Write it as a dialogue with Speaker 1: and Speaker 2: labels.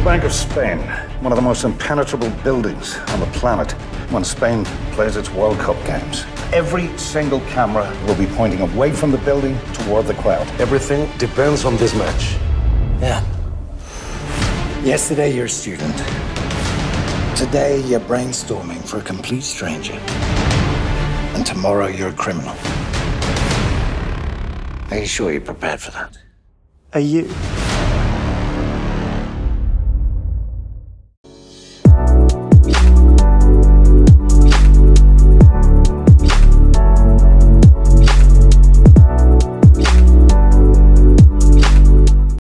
Speaker 1: Bank of Spain, one of the most impenetrable buildings on the planet. When Spain plays its World Cup games, every single camera will be pointing away from the building toward the crowd.
Speaker 2: Everything depends on this match.
Speaker 3: Yeah. Yesterday, you're a student. Today, you're brainstorming for a complete stranger. And tomorrow, you're a criminal. Are you sure you're prepared for that?
Speaker 4: Are you?